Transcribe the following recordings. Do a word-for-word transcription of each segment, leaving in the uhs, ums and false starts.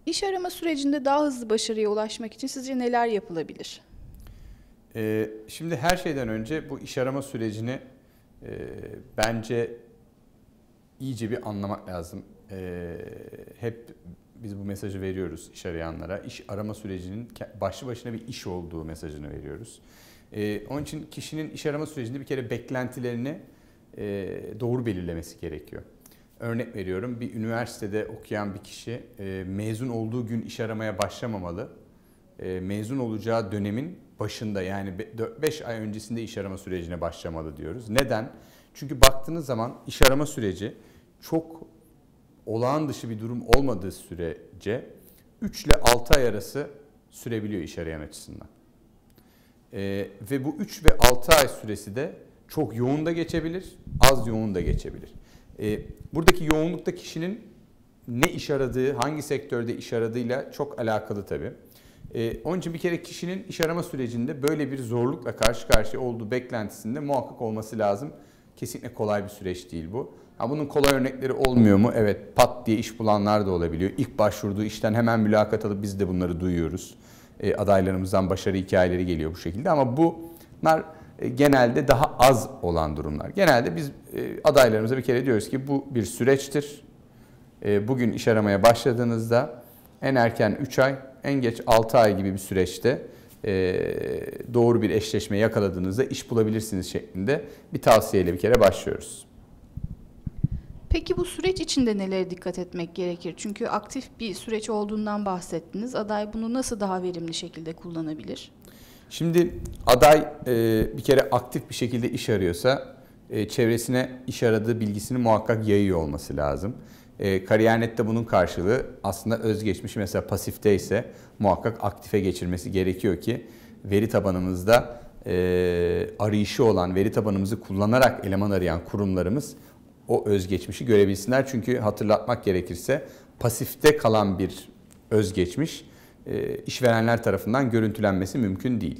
İş arama sürecinde daha hızlı başarıya ulaşmak için sizce neler yapılabilir? Ee, şimdi her şeyden önce bu iş arama sürecini e, bence iyice bir anlamak lazım. Ee, hep biz bu mesajı veriyoruz iş arayanlara. İş arama sürecinin başlı başına bir iş olduğu mesajını veriyoruz. Ee, onun için kişinin iş arama sürecinde bir kere beklentilerini e, doğru belirlemesi gerekiyor. Örnek veriyorum, bir üniversitede okuyan bir kişi e, mezun olduğu gün iş aramaya başlamamalı. E, mezun olacağı dönemin başında, yani dört beş ay öncesinde iş arama sürecine başlamalı diyoruz. Neden? Çünkü baktığınız zaman iş arama süreci çok olağan dışı bir durum olmadığı sürece üç ile altı ay arası sürebiliyor iş arayan açısından. E, ve bu üç ve altı ay süresi de çok yoğun da geçebilir, az yoğun da geçebilir. E, buradaki yoğunlukta kişinin ne iş aradığı, hangi sektörde iş aradığıyla çok alakalı tabii. Ee, onun için bir kere kişinin iş arama sürecinde böyle bir zorlukla karşı karşıya olduğu beklentisinde muhakkak olması lazım. Kesinlikle kolay bir süreç değil bu. Ha, bunun kolay örnekleri olmuyor mu? Evet, pat diye iş bulanlar da olabiliyor. İlk başvurduğu işten hemen mülakat alıp biz de bunları duyuyoruz. Ee, adaylarımızdan başarı hikayeleri geliyor bu şekilde, ama bunlar e, genelde daha az olan durumlar. Genelde biz e, adaylarımıza bir kere diyoruz ki bu bir süreçtir. E, bugün iş aramaya başladığınızda en erken üç ay, en geç altı ay gibi bir süreçte e, doğru bir eşleşme yakaladığınızda iş bulabilirsiniz şeklinde bir tavsiyeyle bir kere başlıyoruz. Peki bu süreç içinde nelere dikkat etmek gerekir? Çünkü aktif bir süreç olduğundan bahsettiniz. Aday bunu nasıl daha verimli şekilde kullanabilir? Şimdi aday e, bir kere aktif bir şekilde iş arıyorsa e, çevresine iş aradığı bilgisini muhakkak yayıyor olması lazım. E, Kariyer.net'te bunun karşılığı aslında özgeçmişi mesela pasifte ise muhakkak aktife geçirmesi gerekiyor ki veri tabanımızda e, arayışı olan, veri tabanımızı kullanarak eleman arayan kurumlarımız o özgeçmişi görebilsinler. Çünkü hatırlatmak gerekirse pasifte kalan bir özgeçmiş e, işverenler tarafından görüntülenmesi mümkün değil.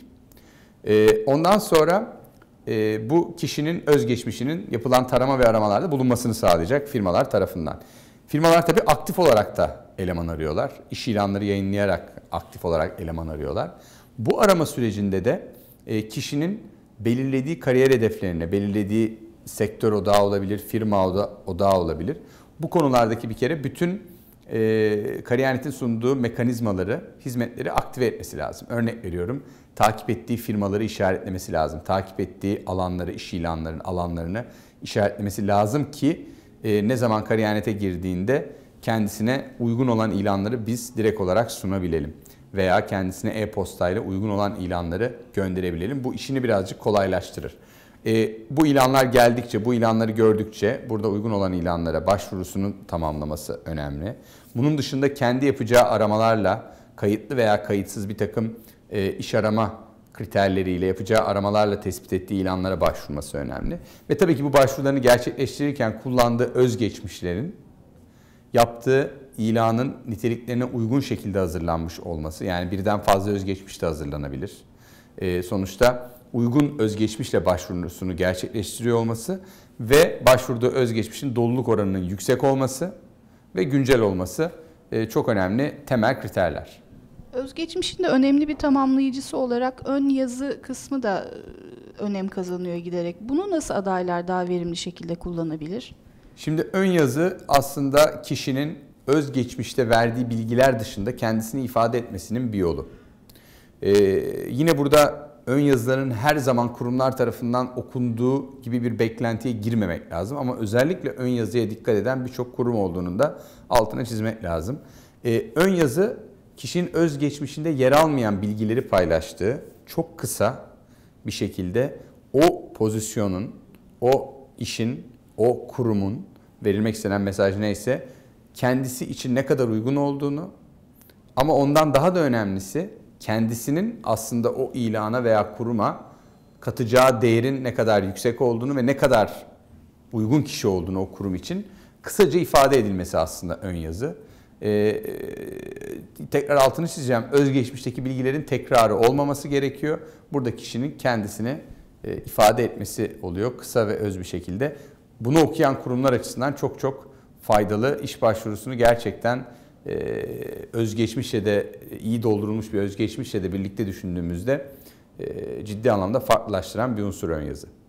E, ondan sonra e, bu kişinin özgeçmişinin yapılan tarama ve aramalarda bulunmasını sağlayacak firmalar tarafından. Firmalar tabii aktif olarak da eleman arıyorlar. İş ilanları yayınlayarak aktif olarak eleman arıyorlar. Bu arama sürecinde de e, kişinin belirlediği kariyer hedeflerine, belirlediği sektör odağı olabilir, firma odağı olabilir. Bu konulardaki bir kere bütün e, Kariyer.net'in sunduğu mekanizmaları, hizmetleri aktive etmesi lazım. Örnek veriyorum, takip ettiği firmaları işaretlemesi lazım. Takip ettiği alanları, iş ilanlarının alanlarını işaretlemesi lazım ki e, ne zaman Kariyer.net'e girdiğinde kendisine uygun olan ilanları biz direkt olarak sunabilelim. Veya kendisine e-postayla uygun olan ilanları gönderebilelim. Bu işini birazcık kolaylaştırır. E, bu ilanlar geldikçe, bu ilanları gördükçe burada uygun olan ilanlara başvurusunu tamamlaması önemli. Bunun dışında kendi yapacağı aramalarla kayıtlı veya kayıtsız bir takım e, iş arama kriterleriyle yapacağı aramalarla tespit ettiği ilanlara başvurması önemli. Ve tabii ki bu başvurularını gerçekleştirirken kullandığı özgeçmişlerin yaptığı ilanın niteliklerine uygun şekilde hazırlanmış olması. Yani birden fazla özgeçmiş de hazırlanabilir. E, sonuçta uygun özgeçmişle başvurusunu gerçekleştiriyor olması ve başvurduğu özgeçmişin doluluk oranının yüksek olması ve güncel olması e, çok önemli temel kriterler. Özgeçmişin de önemli bir tamamlayıcısı olarak ön yazı kısmı da önem kazanıyor giderek. Bunu nasıl adaylar daha verimli şekilde kullanabilir? Şimdi ön yazı aslında kişinin özgeçmişte verdiği bilgiler dışında kendisini ifade etmesinin bir yolu. Ee, yine burada ön yazıların her zaman kurumlar tarafından okunduğu gibi bir beklentiye girmemek lazım. Ama özellikle ön yazıya dikkat eden birçok kurum olduğunun da altına çizmek lazım. Ee, ön yazı kişinin özgeçmişinde yer almayan bilgileri paylaştığı çok kısa bir şekilde o pozisyonun, o işin, o kurumun verilmek istenen mesaj neyse kendisi için ne kadar uygun olduğunu, ama ondan daha da önemlisi kendisinin aslında o ilana veya kuruma katacağı değerin ne kadar yüksek olduğunu ve ne kadar uygun kişi olduğunu o kurum için kısaca ifade edilmesi aslında ön yazı. Ee, tekrar altını çizeceğim. Özgeçmişteki bilgilerin tekrarı olmaması gerekiyor. Burada kişinin kendisini e, ifade etmesi oluyor kısa ve öz bir şekilde. Bunu okuyan kurumlar açısından çok çok faydalı, iş başvurusunu gerçekten e, özgeçmişle de iyi doldurulmuş bir özgeçmişle de birlikte düşündüğümüzde e, ciddi anlamda farklılaştıran bir unsur ön yazı.